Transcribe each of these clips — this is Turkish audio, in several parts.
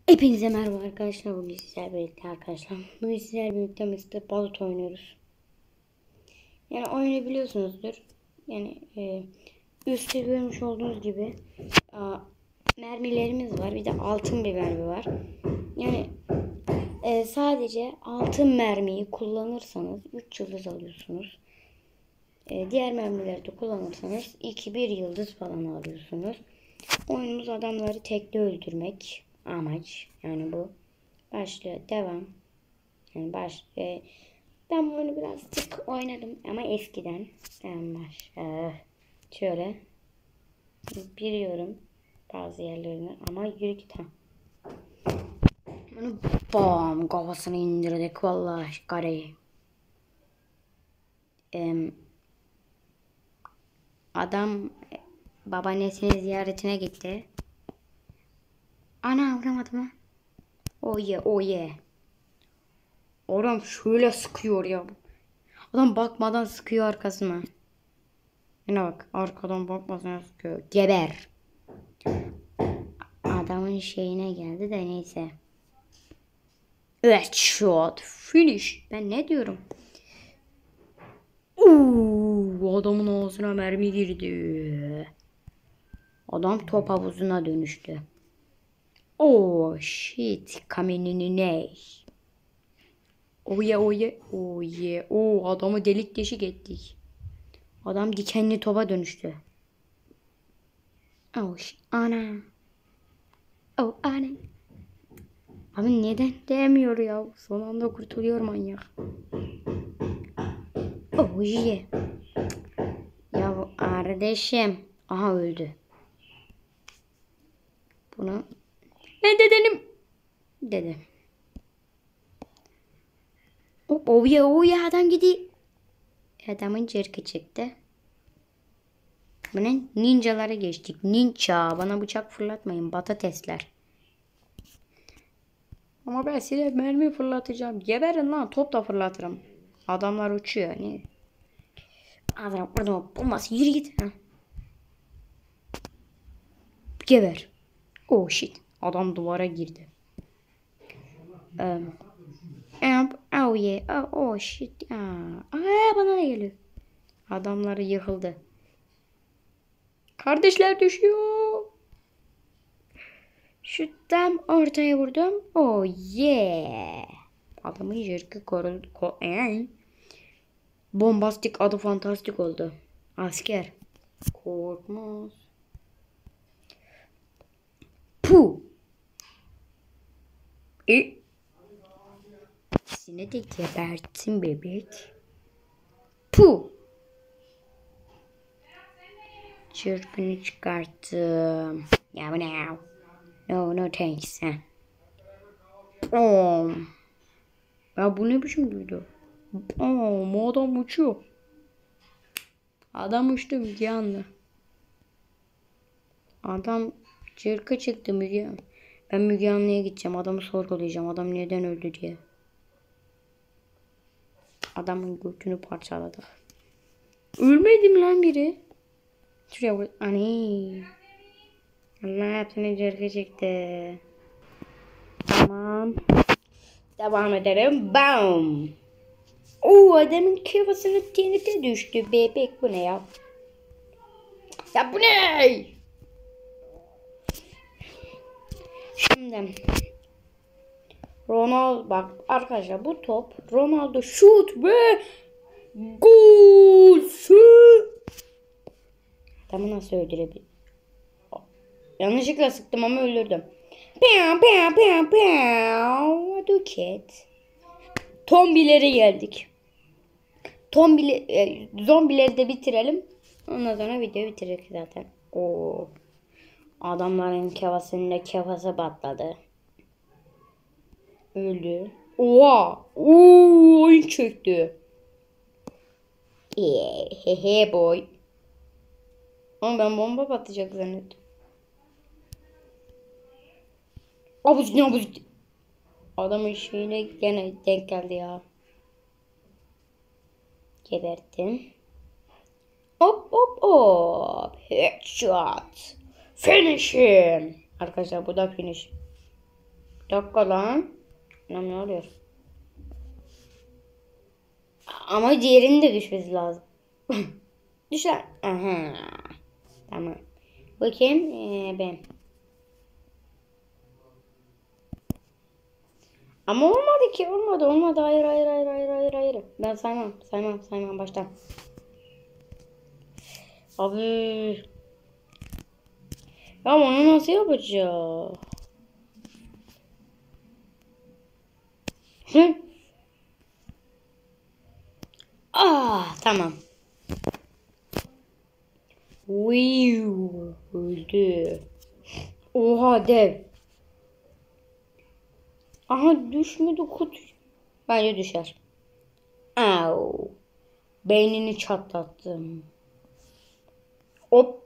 Hepinize merhaba arkadaşlar. Bugün sizlerle birlikte Bugün sizlerle birlikte Mr. Bullet oynuyoruz. Yani oyunu biliyorsunuzdur. Yani üstte görmüş olduğunuz gibi mermilerimiz var. Bir de altın bir mermi var. Yani sadece altın mermiyi kullanırsanız 3 yıldız alıyorsunuz. Diğer mermileri de kullanırsanız 2-1 yıldız falan alıyorsunuz. Oyunumuz adamları tekli öldürmek amaç. Yani bu. Başlıyor. Devam. Yani ben bunu birazcık oynadım ama eskiden. Şöyle biliyorum bazı yerlerini ama yürü git ha. Bunu bam kafasını indirdik vallahi kareyi. Adam babaannesinin ziyaretine gitti. Ana vuramadım ha. Oh yeah, oh yeah. Adam şöyle sıkıyor ya. Adam bakmadan sıkıyor arkasına. Yine bak arkadan bakmadan sıkıyor. Geber. Adamın şeyine geldi de neyse. Headshot. Finish. Ben ne diyorum? Adamın ağzına mermi girdi. Adam top havuzuna dönüştü. Oh shit. Kamenini ne? Oh yeah, oh yeah, oh yeah. Oh, adamı delik deşik ettik. Adam dikenli topa dönüştü. Oh ana. Oh ana. Abi neden değmiyor ya? Son anda kurtuluyor manyak. Oh yeah. Ya kardeşim. Aha öldü. Bunu. Ne dedenim? Dede. Oh yeah, oh yeah, adam gidiyor. Adamın cırkı çıktı. Bu ne? Ninjalara geçtik. Ninja. Bana bıçak fırlatmayın. Patatesler. Ama ben size mermi fırlatacağım. Geberin lan. Top da fırlatırım. Adamlar uçuyor. Ne? Adam burada bulmaz. Yürü git. Ha. Geber. Oh shit. Adam duvara girdi. Oh yeah. Oh shit. Bana ne geliyor? Adamları yıkıldı. Kardeşler düşüyor. Şu tam ortaya vurdum. Oh yeah. Adamın yırkı koruldu. Bombastik adı fantastik oldu. Asker. Korkmaz. Puh. Seni de gebertin bebek. Puh. Çırpını çıkarttım. Ya bu ne? No thanks. Ya bu ne biçim duydu? Bu adam uçuyor. Adam uçtu Müge Anlı. Adam çırkı çıktı Müge Anlı. Ben Müge Anlı'ya gideceğim. Adamı sorgulayacağım. Adam neden öldü diye. Adamın götünü parçaladı. Ölmedim lan biri. Şuraya vur. Ani. Allah hepsini çırkı çıktı. Tamam. Devam edelim. Bam. Adamın kafasına TNT düştü. Bebek bu ne ya? Ya bu ne? Şimdi Ronaldo bak arkadaşlar bu top Ronaldo şut ve gol. Adamı nasıl öldürebilir? Yanlışlıkla sıktım ama öldürdüm. Duket. Tombilere geldik. Zombileri de bitirelim. Ondan sonra videoyu bitiririz zaten. Adamların kafası patladı. Öldü. Oha. Oyun çöktü. Hehe boy. Ama ben bomba patlayacak zannettim. Abuz. Adamın şeyine gene denk geldi ya. Geberttim. Hop. Headshot. Finish him. Arkadaşlar bu da finish. Dakika lan. Ne oluyor? Ama diğerinin de düşmesi lazım. Düş lan. Aha. Tamam. Bakayım. Ben. Ama olmadı ki. Olmadı. Hayır. Ben saymam baştan. Abi. Ya onu nasıl yapacağım? Hı? Tamam. Öldü. Oha dev. Aha düşmedi kutu. Bence düşer. Au. Beynini çatlattım. Hop.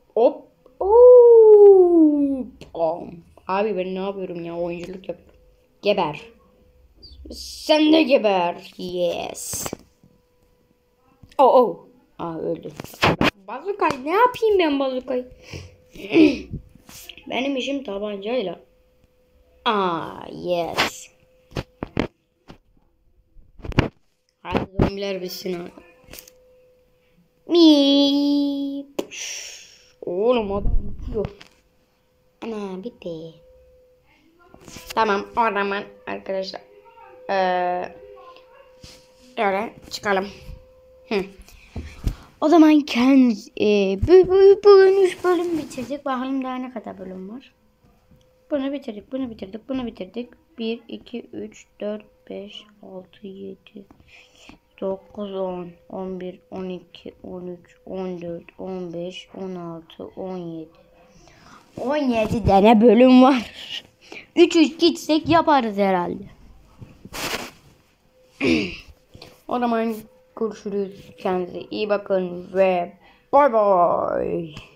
Oo. Abi ben ne yapıyorum ya? Oyunculuk yapıyorum. Geber. Sen de geber. Yes. Öldü. Bazukayı ne yapayım ben bazukayı? Benim işim tabancayla. Yes. Hadi zombiler bitsin abi. Miip. Oğlum adam uçuyor. Ana bitti. Tamam o zaman arkadaşlar. Öyle çıkalım. O zaman bugün 3 bölüm bitirdik. Bakalım daha ne kadar bölüm var. Bunu bitirdik. 1, 2, 3, 4, 5, 6, 7, 9, 10, 11, 12, 13, 14, 15, 16, 17. 17 tane bölüm var. 3 gitsek yaparız herhalde. O zaman görüşürüz. Kendinize iyi bakın ve bay bay.